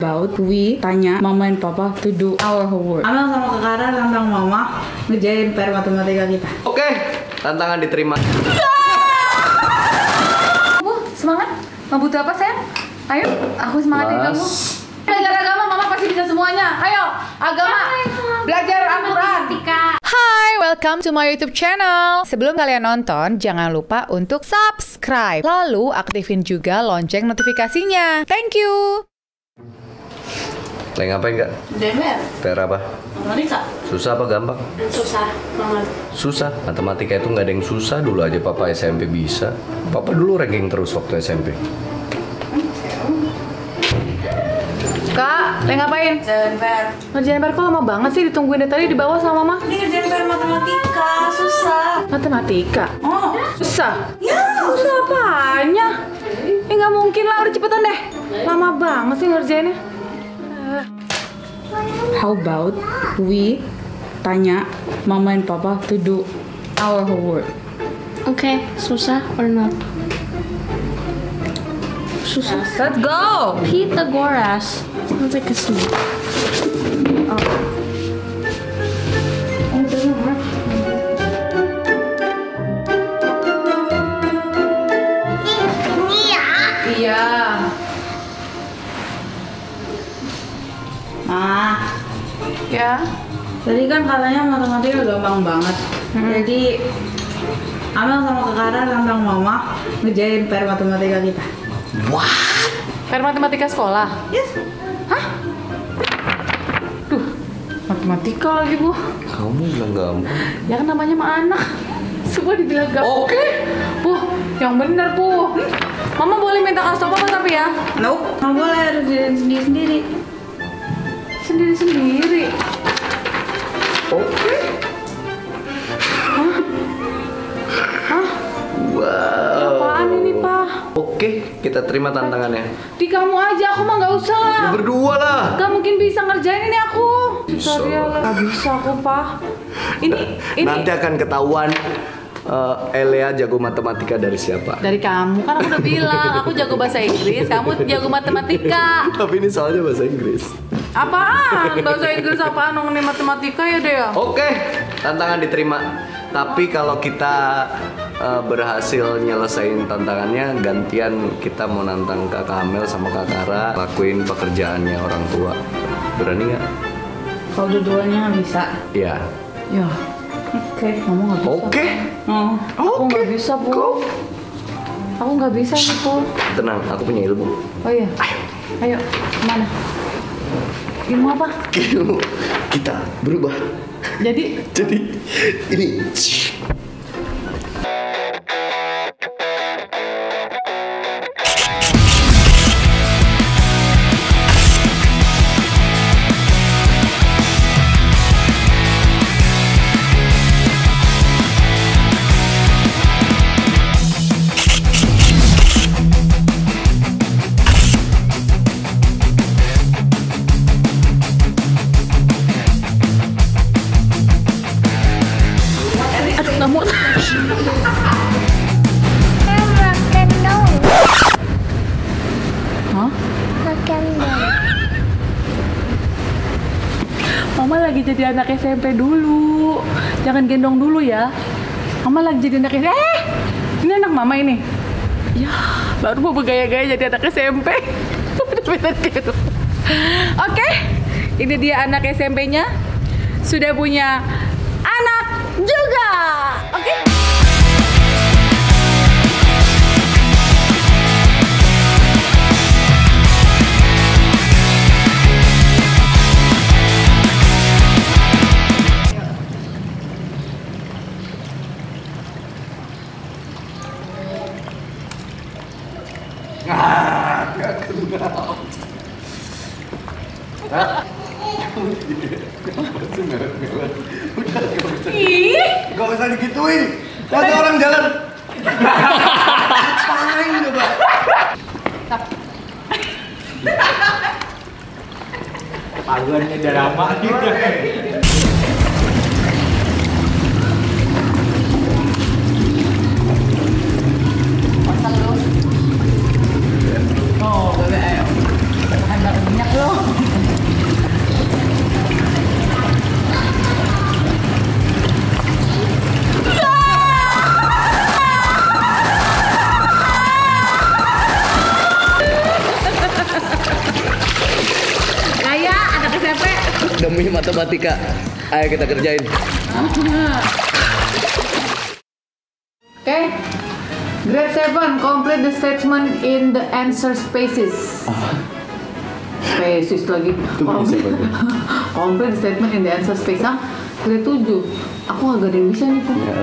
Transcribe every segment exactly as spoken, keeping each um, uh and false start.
About we tanya mama dan papa to do our homework. Amel sama Kakara tantang mama ngerjain P R matematika kita. Oke, tantangan diterima. Bu, semangat. Mau butuh apa sayang? Ayo, aku semangatin kamu. Belajar agama, mama pasti bisa semuanya. Ayo, agama, belajar Al-Quran. Hai, welcome to my YouTube channel. Sebelum kalian nonton, jangan lupa untuk subscribe. Lalu aktifin juga lonceng notifikasinya. Thank you. Lagi ngapain Kak? D M R. P R apa? Matematika. Susah apa gampang? Susah banget. Susah. Matematika itu nggak ada yang susah. Dulu aja Papa S M P bisa. Papa dulu ranking terus waktu S M P. Kak, lagi ngapain? Ngerjain P R. Ngerjain P R kok lama banget sih, ditungguin dari tadi di bawah sama mama. Ini ngerjain P R matematika, susah. Matematika? Oh, Susah? ya. Susah apanya? Eh nggak mungkin lah, udah cepetan deh. Lama banget sih ngerjainnya. How about we tanya mama dan papa to do our homework. Oke, susah or not? Susah. Let's go! Pythagoras. Sounds like a snake. Iya. Ah, Ya. tadi kan katanya matematika gampang banget. Jadi Amel sama Kakara tantang mama ngerjain P R matematika kita. P R matematika sekolah? Yes. Hah? Duh, matematika lagi bu. Kamu bilang gampang. Ya kan namanya mah anak. Semua dibilang gampang. Oke. Bu, yang bener bu. Mama boleh minta kasih tau papa tapi ya? Nope, nggak boleh, harus diri sendiri-sendiri. Sendiri-sendiri. Oke. Hah? Wow. Apaan ini pak? Oke, kita terima tantangannya. Di kamu aja, aku mah nggak usah lah. Ya berdua lah. Gak mungkin bisa ngerjain ini aku. Bisa. Gak bisa aku pak. Ini, ini Nanti akan ketahuan uh, Elea jago matematika dari siapa. dari kamu kan aku udah bilang aku jago bahasa Inggris, kamu jago matematika. Tapi ini soalnya bahasa Inggris. Apaan? Bahasa Inggris apaan? Nongol matematika ya deh ya. Oke, tantangan diterima. Tapi kalau kita uh, berhasil nyelesain tantangannya, gantian kita mau nantang Kakak Amel sama Kak Kara lakuin pekerjaannya orang tua. Berani nggak? Kalau dua-duanya nggak bisa. Iya. Ya. Oke, kamu nggak bisa. Oke. Oh, Aku nggak bisa bu. Aku nggak bisa nih bu. Tenang, aku punya ilmu. Oh iya. Ayo, kemana? Ilmu apa? Kita berubah. Jadi Jadi ini. aduh nggak mau. Hah? Mama lagi jadi anak S M P dulu. Jangan gendong dulu ya. Mama lagi jadi anak S M P. Eh, ini anak mama ini. Ya, baru mau bergaya-gaya jadi anak S M P. Bener-bener gitu. Oke, ini dia anak S M P-nya. Sudah punya anak juga. Oke. Ih, Gak usah digituin. Ada orang jalan. Apain coba? Paluannya drama juga. Oh, bebek ayo. Makan minyak loh. demi matematika. Ayo kita kerjain. Oke. Grade seven, complete the statement in the answer spaces. Spaces lagi. Itu bisa bagus. Complete the statement in the answer space. Ah, grade tujuh. Aku agak ada yang bisa nih, Pu. Ya,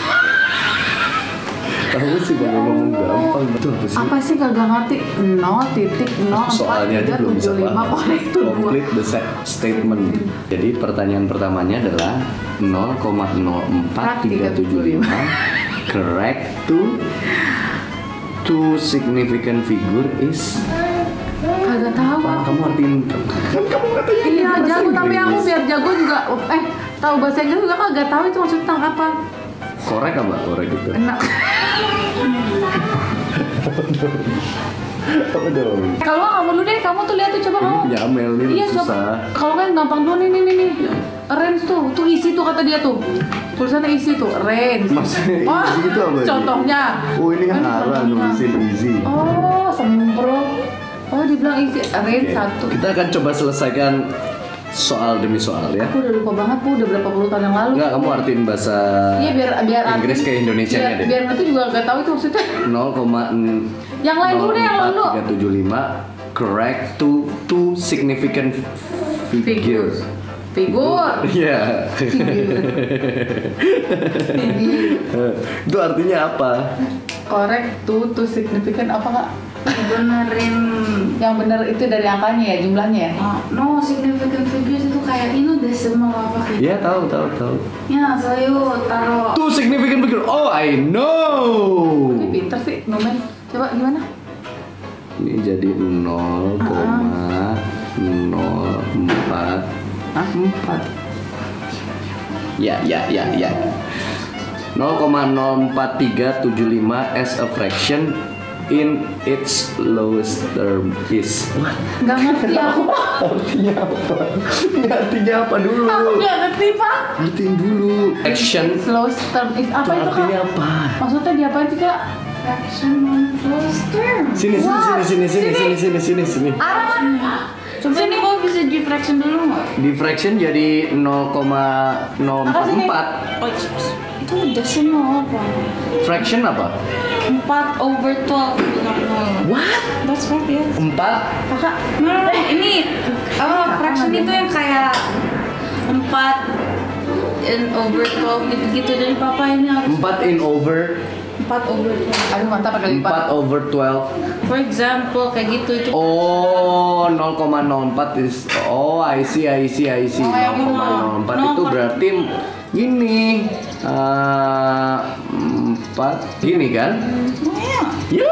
kamu sih kalau ngomong gampang betul apa sih? Apa sih kagak ngerti? nol titik nol empat Soalnya aja tiga belum bisa tujuh lima paham. korek tuh dua. Complete the set statement. Jadi pertanyaan pertamanya adalah nol koma nol empat tiga tujuh lima correct to two significant figure is. Kagak tahu. Apa kamu artiin? Kan kamu katanya Iya, bahasa jago tapi aku Inggris. biar jago juga. Eh, tahu bahasa Inggris juga kagak tahu itu maksudnya tentang apa. Korek apa? Korek itu. Enak. Apa dong? Kalau kamu dulu deh, kamu tuh lihat tuh coba Ini kamu. punya Amel nih, Iya, coba. susah. Kalau kan gampang dulu nih nih nih nih. Range tuh, tuh isi tuh kata dia tuh. Tulisannya isi tuh, range. Maksudnya Oh, easy itu apa? contohnya. Oh ini kan Kan Hara contohnya. nulisin easy. Oh, sempro. Oh, dibilang isi range Oke, satu. kita akan coba selesaikan soal demi soal ya. Aku udah lupa banget, Bu, udah berapa puluh tahun yang lalu. Enggak, kamu artiin bahasa Iya, biar biar Inggris arti- ke Indonesianya biar, deh. Biar itu juga nggak tahu itu maksudnya. nol koma Yang lain dulu deh, yang lain dulu. tiga tujuh lima correct to two significant figures. Figur. Iya. Itu artinya apa? Correct to to significant apa kak? Benerin. Yang benar itu dari angkanya ya, jumlahnya ya? Oh, no, significant figures itu kayak ini decimal apa kayak. Iya tahu tahu tahu. Ya, saya taruh. Two significant figure. Oh I know. Ini pinter sih, nomen. Coba gimana? Ini jadi nol koma nol empat ah empat ya ya ya ya nol koma nol empat tiga tujuh lima as a fraction in its lowest term is. What? Gak ngerti aku. Artinya apa? Ini artinya apa dulu? Aku gak ngerti pak. Artiin dulu. Action. Slowest term is apa Itu itu kak? artinya apa? Maksudnya di apa sih kak? Fraction on close term. Sini sini Wah, sini sini sini sini sini sini. Arah. Coba ini kok bisa di fraction dulu nggak? Di fraction jadi nol koma nol empat empat. Oh, itu decimal apa? Fraction apa? empat over twelve bukan nol. What? That's right ya. empat Kakak, no, no, no, ini apa fraction itu yang kayak empat in over twelve gitu-gitu dari papa ini harus empat in over empat over twelve. Aduh mantap pakai lipat. empat over twelve. For example kayak gitu itu. Oh, nol koma nol empat is. Oh, I see, I see, I see. Oh, yang nol koma nol empat itu nol. berarti gini. eh, empat gini kan? Oh ya. Ya.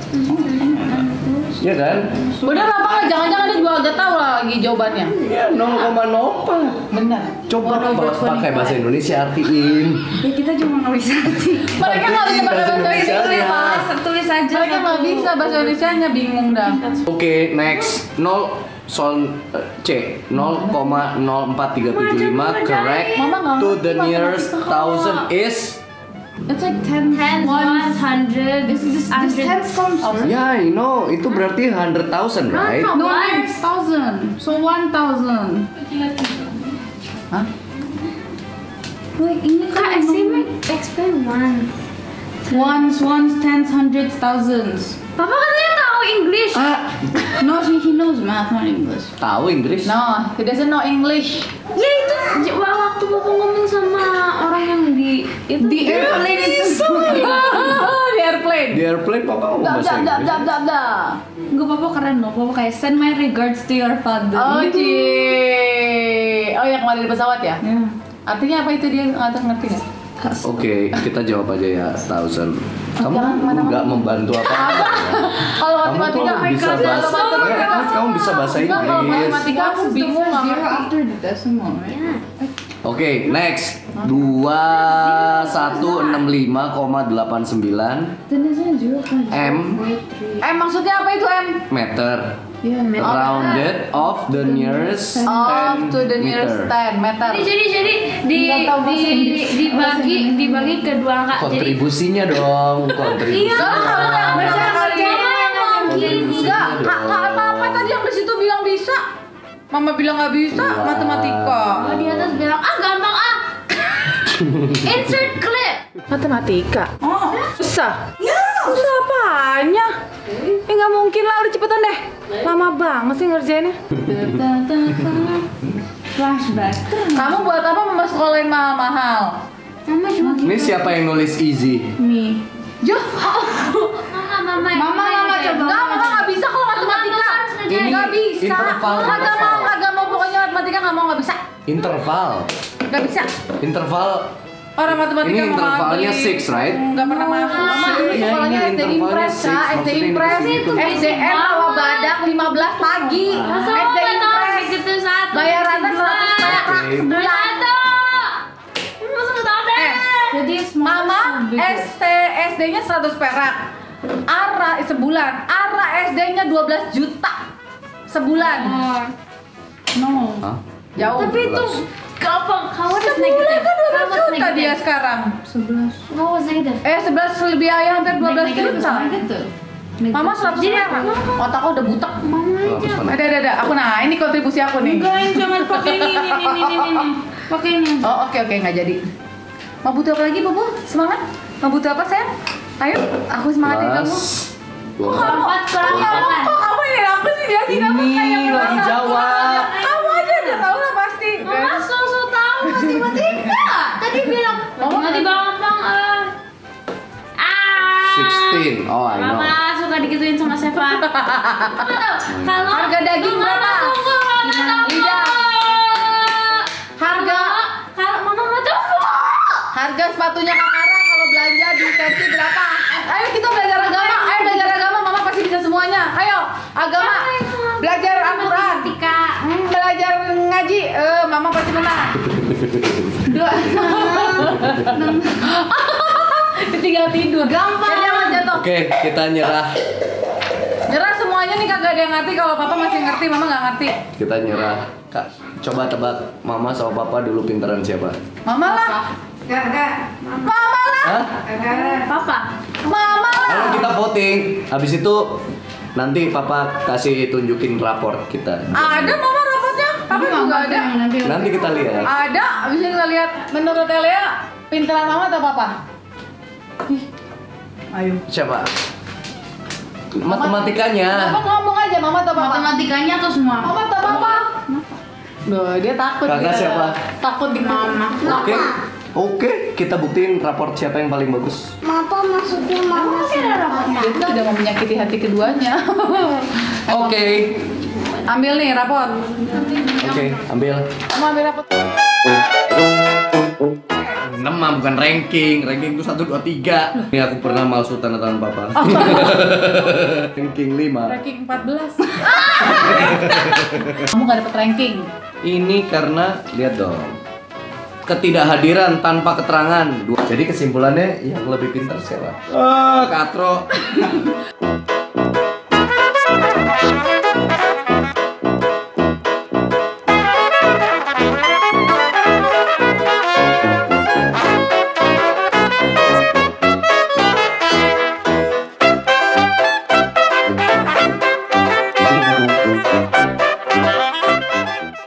Ya kan? Bener apa nggak? Jangan-jangan dia juga agak tahu lah lagi jawabannya. Ya nol koma nol empat. Bener. Coba one over pa- pakai twenty-five. bahasa Indonesia artiin. Ya kita cuma nggak bisa arti. Mereka nggak bisa bahasa Indonesia. Indonesia. Tulis, tulis aja. Mereka nggak satu. bisa bahasa Indonesianya, bingung dah. Oke, next. nol soal eh, C nol koma nol empat tiga tujuh lima correct Mama nggak to ngerti the nearest matematika. thousand is. It's like ten, Tens, ones, hundred, This is this hundred. tens comes first. Ya, I know. Itu berarti hundred thousand, right? No, No, ones. it's thousand. So one thousand. Hah? Wait, ini Kak, kan explain, explain one. ones, ones, tens, hundreds, thousands. Papa katanya tahu English. Ah, No, he, he knows math, not English. tahu Inggris? No, he doesn't know English. Ya itu j- waktu Papa ngomong sama orang yang di itu Di airplane itu. Di airplane. Di airplane papa ngomong Dah, bahasa dah, dah, Inggris. dah, dah, dah. Enggak apa-apa keren loh, papa kayak send my regards to your father. Oh, cie. Oh, yang kemarin di pesawat ya? Ya. Artinya apa itu dia nggak tahu ngerti nggak? Oke, kita jawab aja ya thousand. Kamu Jangan kemana-mana. nggak membantu apa? Kalau Kamu matematika, tuh bisa kalau bahasa. matematika, Eh, kamu bisa bahasa Enggak, kalau Inggris. matematika aku bingung nggak Zero ngerti. after the decimal, right? Oke, next. dua satu enam lima koma delapan sembilan Then isn't zero point M Eh, maksudnya apa itu M? meter. Yeah, man. Rounded of the nearest Off ten to the nearest meter. ten meter. Jadi jadi jadi di Nggak tahu bahasa di Inggris. dibagi dibagi ke dua angka. Jadi Kontribusinya dong, kontribusi. iya, kalau yang Baca baca kali. mama yang mau gini. Enggak, kak, kak apa apa tadi yang di situ bilang bisa? Mama bilang nggak bisa Wah. matematika. Oh, di atas bilang, ah gampang ah. Insert clip. Matematika. Oh, Susah. Susah apanya? Eh nggak mungkin lah, udah cepetan deh. Lama banget sih ngerjainnya. Flashback. Kamu buat apa mama sekolahin mahal-mahal? Mama cuma Ini siapa yang nulis easy? mi. Joh, Mama, mama, Mama, mama, coba. enggak, mama nggak bisa kalau matematika. Ini Nggak bisa. interval, Kagak mau, interval. kagak mau, pokoknya matematika nggak mau, nggak bisa. Interval. Nggak bisa. Interval. Orang matematika Ini intervalnya six, right? Nggak pernah masuk. Mama dulu Iya, sekolahnya ini S D intervalnya Impres, six, Kak. S D maksudnya Impres. itu S D N Rawa Badak lima belas pagi. Masa S D mama tahu Impres. begitu satu. Bayarannya seratus perak Oke. sebulan. Masa nggak tahu deh. Eh, Jadi Mama S T S D-nya seratus perak. Ara eh, sebulan. Ara S D-nya dua belas juta sebulan. no. Hah? Jauh. Tapi itu gampang. How was sebulan negative? kan dua belas How was juta dia negative? sekarang. How was negative? Eh sebelas lebih ayah hampir dua belas juta. Gitu. Mama seratus Jadi, perak. Otakku udah butek. Mama Oh, aja. pesan. Ada ada ada. Aku nah ini kontribusi aku nih. Enggak, yang jangan pakai ini, ini, ini, ini, ini. Pakai ini. Oh oke oke nggak jadi. Mau butuh apa lagi Bobo? Semangat? Mau butuh apa sayang? Ayo, aku semangatin kamu. Plus dua. Empat kurang Kok kamu, delapan. kok kamu ini aku sih jadi kamu Ini kayak lagi ngerasa- jawab. Kamu aja udah tahu lah pasti. Mama so-so tahu matematika. Tadi bilang matematika gampang. ah. Ah. sixteen. Oh, I know. Mama suka digituin sama Seva. Mama tahu, kalau Harga daging Mama berapa? tunggu, Mama tunggu. Lidah. Harga Kalau Mama mau tunggu. harga sepatunya Kak Ara kalau belanja di Teci berapa? Ayo kita belajar agama. Ayo belajar agama, Mama pasti bisa semuanya. Ayo, agama. Belajar Al-Qur'an. Matematika. Hmm, belajar ngaji, eh Mama pasti menang. Dua. Tinggal tidur. Gampang. Jangan jatuh. Oke, kita nyerah. Nyerah semuanya nih kagak ada yang ngerti. Kalau Papa masih ngerti, Mama nggak ngerti. Kita nyerah. Kak, coba tebak Mama sama Papa dulu pintaran siapa? Mama lah. Mama lah. Hah? Papa. Mama lah. Kalau kita voting, habis itu nanti Papa kasih tunjukin raport kita. Ada Mama rapotnya. Papa juga ada. Nanti kita lihat. Ada. Bisa kita lihat. Menurut Elia, pintaran Mama atau Papa? Ayo. Siapa? Matematikanya. Papa ngomong aja Mama atau Papa? Matematikanya atau semua? Mama atau Papa? Duh, dia takut. Kakak dia. siapa? Takut di Mama. Oke. Oke, kita buktiin raport siapa yang paling bagus. Mama maksudnya mama siapa? Dia tuh tidak mau menyakiti hati keduanya. Oke. Ambil nih raport. Oke, ambil. Kamu ambil raport. enam mah bukan ranking. Ranking itu satu, dua, tiga. Ini aku pernah malsu tanda tangan Papa. Ranking lima. Ranking empat belas. Kamu gak dapet ranking. Ini karena lihat dong. Ketidakhadiran tanpa keterangan. Dua. Jadi kesimpulannya yang lebih pintar siapa? Ah, Katro.